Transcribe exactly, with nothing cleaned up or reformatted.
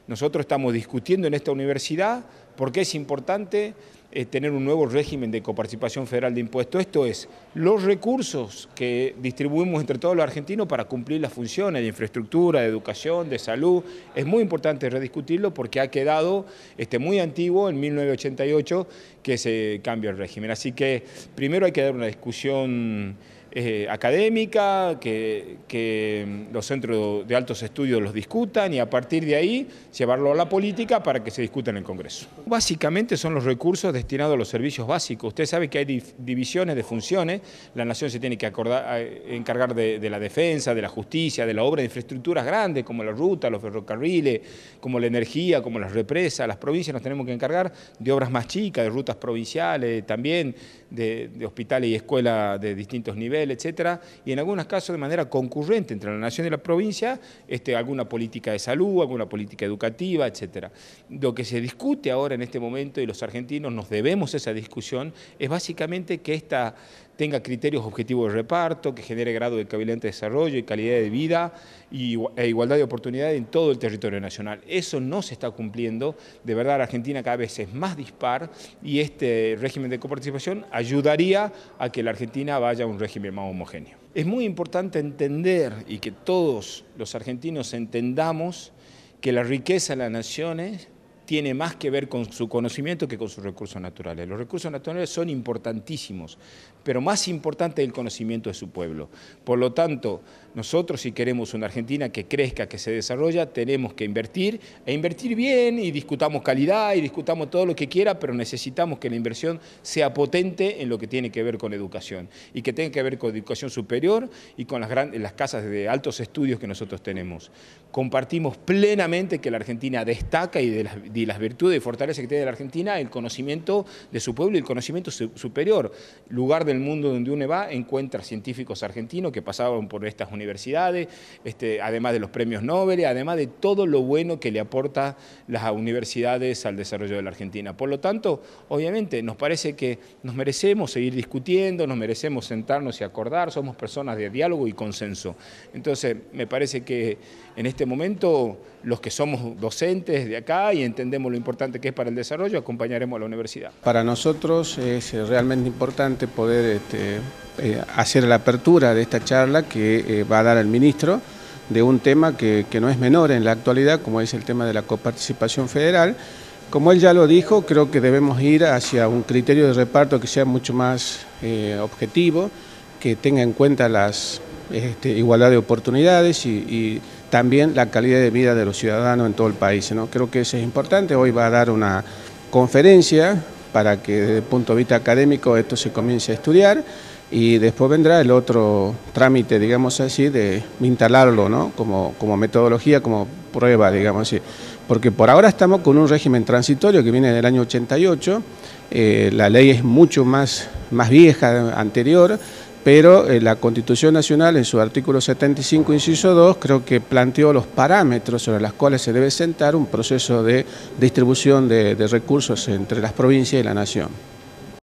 Nosotros estamos discutiendo en esta universidad por qué es importante eh, tener un nuevo régimen de coparticipación federal de impuestos. Esto es, los recursos que distribuimos entre todos los argentinos para cumplir las funciones de infraestructura, de educación, de salud. Es muy importante rediscutirlo porque ha quedado este, muy antiguo en mil novecientos ochenta y ocho que se cambia el régimen. Así que primero hay que dar una discusión Eh, académica, que, que los centros de altos estudios los discutan y a partir de ahí llevarlo a la política para que se discuta en el Congreso. Básicamente son los recursos destinados a los servicios básicos. Usted sabe que hay divisiones de funciones, la Nación se tiene que acordar, encargar de, de la defensa, de la justicia, de la obra de infraestructuras grandes como la ruta, los ferrocarriles, como la energía, como las represas. Las provincias nos tenemos que encargar de obras más chicas, de rutas provinciales, también de, de hospitales y escuelas de distintos niveles, etcétera, y en algunos casos de manera concurrente entre la nación y la provincia, este, alguna política de salud, alguna política educativa, etcétera. Lo que se discute ahora en este momento, y los argentinos nos debemos esa discusión, es básicamente que esta tenga criterios objetivos de reparto, que genere grado de cabilante desarrollo y calidad de vida y, e igualdad de oportunidades en todo el territorio nacional. Eso no se está cumpliendo, de verdad la Argentina cada vez es más dispar y este régimen de coparticipación ayudaría a que la Argentina vaya a un régimen más homogéneo. Es muy importante entender y que todos los argentinos entendamos que la riqueza de las naciones tiene más que ver con su conocimiento que con sus recursos naturales. Los recursos naturales son importantísimos, pero más importante es el conocimiento de su pueblo. Por lo tanto, nosotros si queremos una Argentina que crezca, que se desarrolla, tenemos que invertir, e invertir bien, y discutamos calidad, y discutamos todo lo que quiera, pero necesitamos que la inversión sea potente en lo que tiene que ver con educación, y que tenga que ver con educación superior y con las, grandes, las casas de altos estudios que nosotros tenemos. Compartimos plenamente que la Argentina destaca y de las, de las virtudes y fortalezas que tiene la Argentina, el conocimiento de su pueblo y el conocimiento su, superior. Lugar del mundo donde uno va encuentra científicos argentinos que pasaron por estas universidades, este, además de los premios Nobel, además de todo lo bueno que le aporta las universidades al desarrollo de la Argentina. Por lo tanto, obviamente, nos parece que nos merecemos seguir discutiendo, nos merecemos sentarnos y acordar, somos personas de diálogo y consenso. Entonces, me parece que en este momento, los que somos docentes de acá y entendemos lo importante que es para el desarrollo, acompañaremos a la universidad. Para nosotros es realmente importante poder este, eh, hacer la apertura de esta charla que eh, va a dar el ministro de un tema que, que no es menor en la actualidad, como es el tema de la coparticipación federal. Como él ya lo dijo, creo que debemos ir hacia un criterio de reparto que sea mucho más eh, objetivo, que tenga en cuenta las este, igualdad de oportunidades y, y también la calidad de vida de los ciudadanos en todo el país, ¿no? Creo que eso es importante. Hoy va a dar una conferencia para que desde el punto de vista académico esto se comience a estudiar y después vendrá el otro trámite, digamos así, de instalarlo, ¿no? como, como metodología, como prueba, digamos así. Porque por ahora estamos con un régimen transitorio que viene del año ochenta y ocho, eh, la ley es mucho más, más vieja, anterior, pero eh, la Constitución Nacional en su artículo setenta y cinco, inciso dos, creo que planteó los parámetros sobre los cuales se debe sentar un proceso de distribución de, de recursos entre las provincias y la nación.